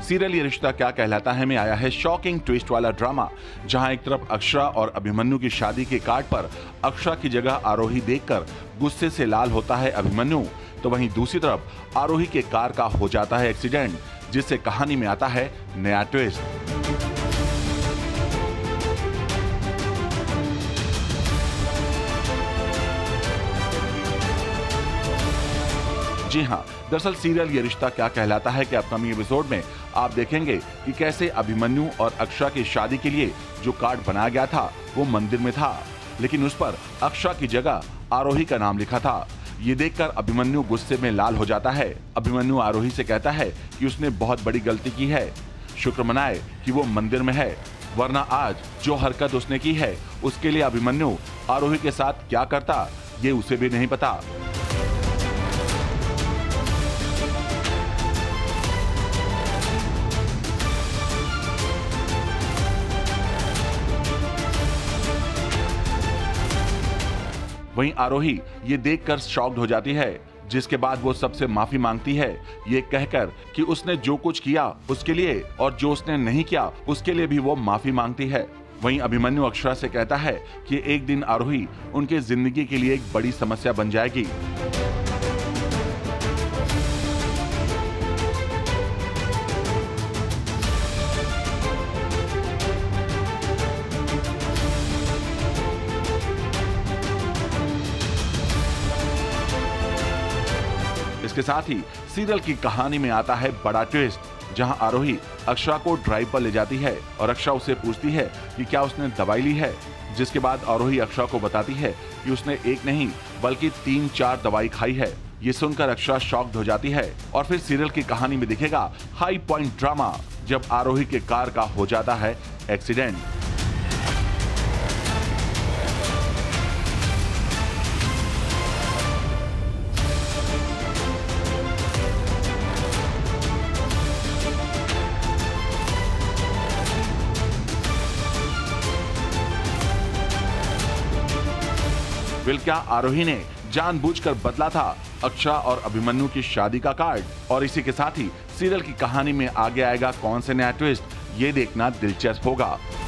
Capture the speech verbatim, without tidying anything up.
Serial ये रिश्ता क्या कहलाता है में आया है शॉकिंग ट्विस्ट वाला ड्रामा, जहां एक तरफ अक्षरा और अभिमन्यु की शादी के कार्ड पर अक्षरा की जगह आरोही देखकर गुस्से से लाल होता है अभिमन्यु, तो वहीं दूसरी तरफ आरोही के कार का हो जाता है एक्सीडेंट, जिससे कहानी में आता है नया ट्विस्ट। जी हाँ, दरअसल सीरियल ये रिश्ता क्या कहलाता है कि अपकमिंग एपिसोड में आप देखेंगे कि कैसे अभिमन्यु और अक्षरा की शादी के लिए जो कार्ड बनाया गया था वो मंदिर में था, लेकिन उस पर अक्षरा की जगह आरोही का नाम लिखा था। ये देखकर अभिमन्यु गुस्से में लाल हो जाता है। अभिमन्यु आरोही से कहता है कि उसने बहुत बड़ी गलती की है, शुक्र मनाए कि वो मंदिर में है, वरना आज जो हरकत उसने की है उसके लिए अभिमन्यु आरोही के साथ क्या करता ये उसे भी नहीं पता। वहीं आरोही ये देखकर शॉक्ड हो जाती है, जिसके बाद वो सबसे माफी मांगती है, ये कहकर कि उसने जो कुछ किया उसके लिए और जो उसने नहीं किया उसके लिए भी वो माफी मांगती है। वहीं अभिमन्यु अक्षरा से कहता है कि एक दिन आरोही उनके जिंदगी के लिए एक बड़ी समस्या बन जाएगी। इसके साथ ही सीरियल की कहानी में आता है बड़ा ट्विस्ट, जहां आरोही अक्षरा को ड्राइव पर ले जाती है और अक्षरा उसे पूछती है कि क्या उसने दवाई ली है, जिसके बाद आरोही अक्षरा को बताती है कि उसने एक नहीं बल्कि तीन चार दवाई खाई है। ये सुनकर अक्षरा शॉक्ड हो जाती है और फिर सीरियल की कहानी में दिखेगा हाई पॉइंट ड्रामा, जब आरोही के कार का हो जाता है एक्सीडेंट। फिर क्या आरोही ने जानबूझकर बदला था अक्षरा और अभिमन्यु की शादी का कार्ड? और इसी के साथ ही सीरियल की कहानी में आगे आएगा कौन से नया ट्विस्ट, ये देखना दिलचस्प होगा।